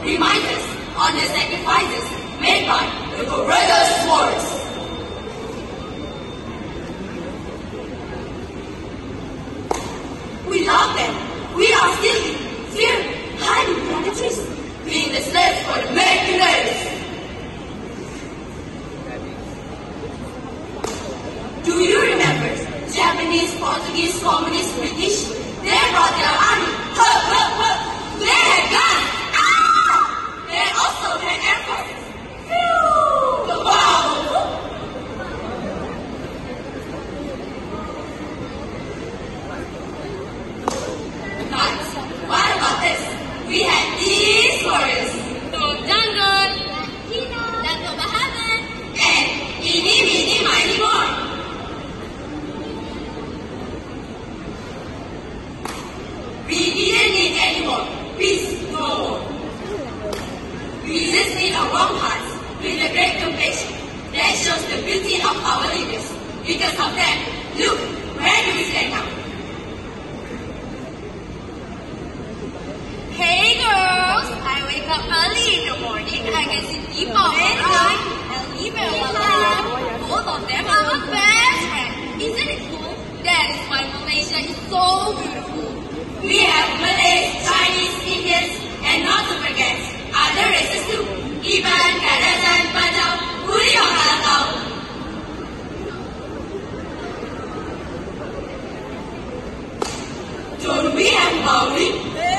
remind us on the sacrifices made by the courageous warriors. We love them. We are still here, hiding from the trees, being the slaves for the making race. Do you remember Japanese, Portuguese, Communist, British? They brought their army. They had guns. They also had air forces. Wow! But what about this? We had these warriors. Jungle, Dato Bahaman, and Ini Mini Miny More. We didn't need any more. Peace, no war. We just need our warm hearts with a great compassion that shows the beauty of our leaders. Because of them, look, where do we stand now? Hey girls, I wake up early in the morning. I can see people online and email online. Both of them are my best friends. Isn't it cool? That is why Malaysia is so beautiful. We have Malays, Chinese, Indians, and not to forget other races too. Iban, Karajan, Punjab, Puri or Malacca. Don't we have Maori?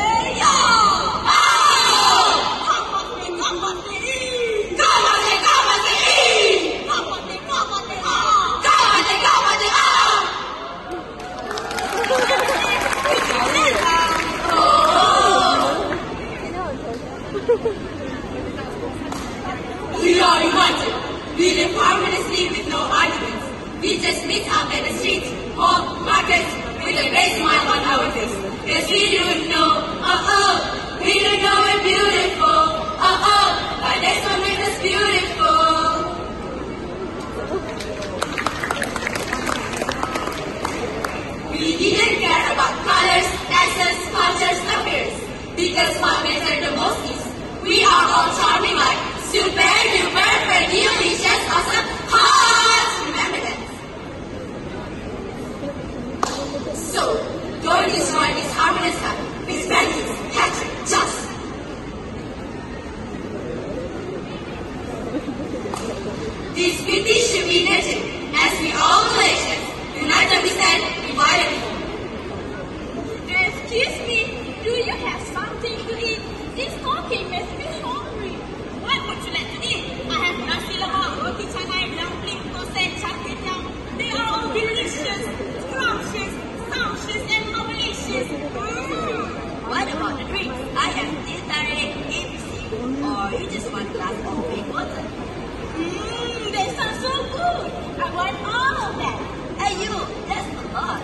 We are united. We live harmoniously with no arguments. We just meet up at the streets, hall, markets, with a great smile on our face. Yes, we don't know, we don't know we're beautiful, but that's what makes us beautiful. We didn't care about colors, accents, cultures, appearance, because what matters the most is we are all charming like super duper delicious awesome hot. Remember that. So don't destroy this harmonious life with values, hatred, just. This beauty should be nurtured as we all Malaysians united we stand, divided we fall. Excuse me, do you have something to eat? This talking makes me hungry. What would you like to eat? I have nasi lemak, roti canai, dumpling, kosek, char kway teow. They are all delicious, scrumptious, sumptuous, and marvelous. What about the drinks? I have tea tarik, ABC, or you just want a glass of plain water? They sound so good. I want all of that. Hey you, that's a lot.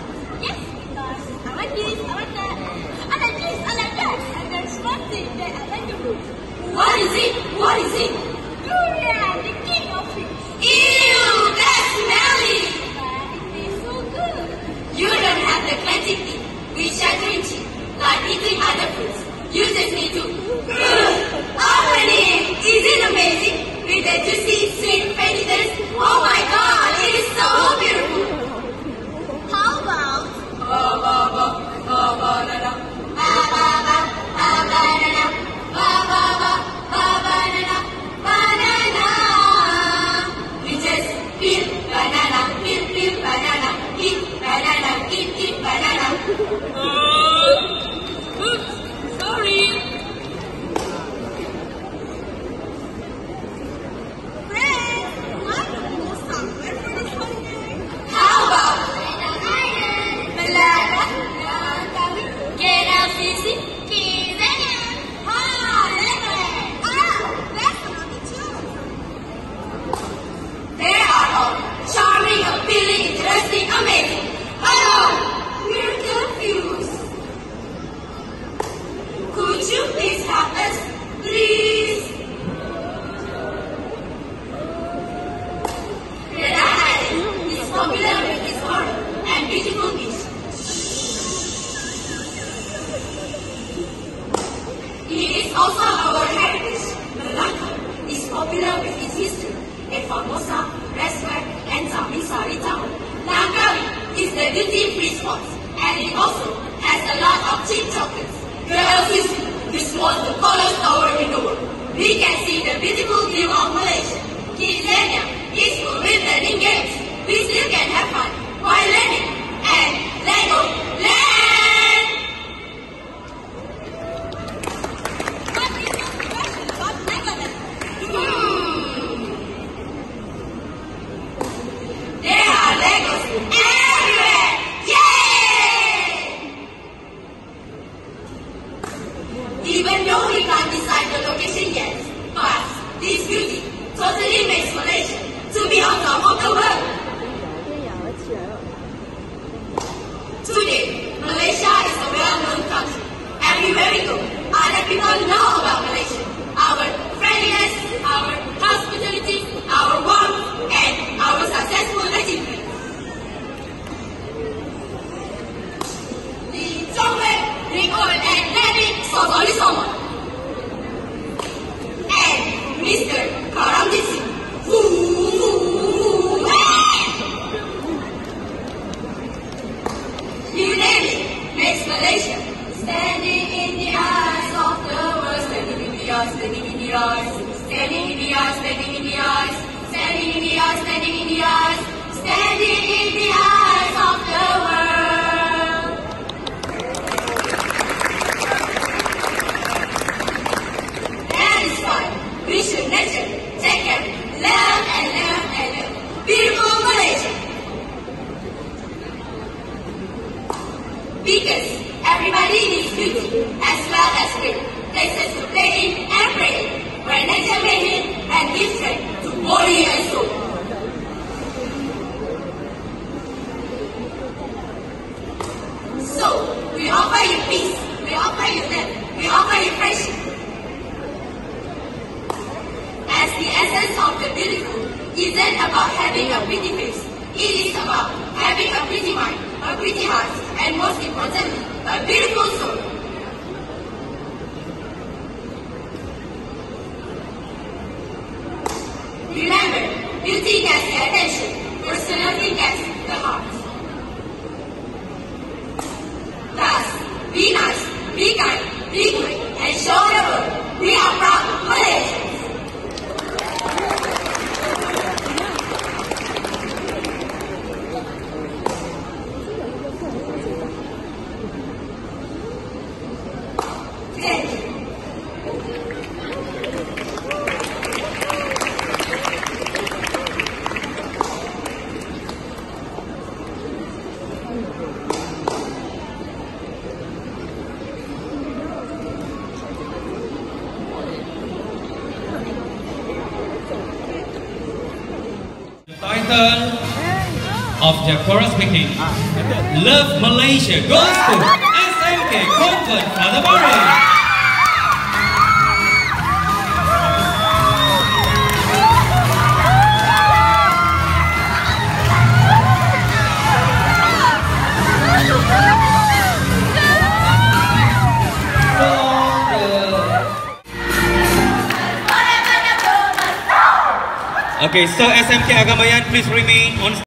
popular with its history, a Formosa, Restaurant, and Sari town. Langkawi is the duty-free spot, and it also has a lot of cheap chocolates. KLCC, which was the tallest tower in the world. We can see the beautiful view of Malaysia. Kidzania is full with learning games. We still can have fun while learning. And Lego Land! What is your impression about Legoland? There are Legos everywhere! Yay! Even though we can't decide the location yet, but this beauty totally makes Malaysia to be on top of the world. Today, Malaysia is a well-known country. Everywhere we go, other people know about Malaysia. Our friendliness, our hospitality, our warmth, and our successful achievements. 李宗伟, Nicole and David Sotoli Somon. And Mr. Karamjit Singh. You name it, makes Malaysia standing in the eyes of the world, standing in the eyes, standing in the eyes, standing in the eyes, standing in the eyes, standing in the eyes, standing in the eyes, standing in the eyes of the world. That is why we should nurture, take care, love and love and love beautiful Malaysia. Because everybody needs beauty as well as great places to play in and pray in, where nature made it and gives strength to body and soul. So, we offer you peace, we offer you love, we offer you friendship. As the essence of the beautiful isn't about having a pretty face, it is about having a pretty mind, a pretty heart, and most importantly, a beautiful soul. Remember, beauty gets the attention, personality gets the heart. Thus, be nice, be kind, be good, and show the world we are proud Malaysians. Thank you. The title of the choral speaking, Love Malaysia, goes to SMK Convent Father Barry. Okay, so SMK Agama, please remain on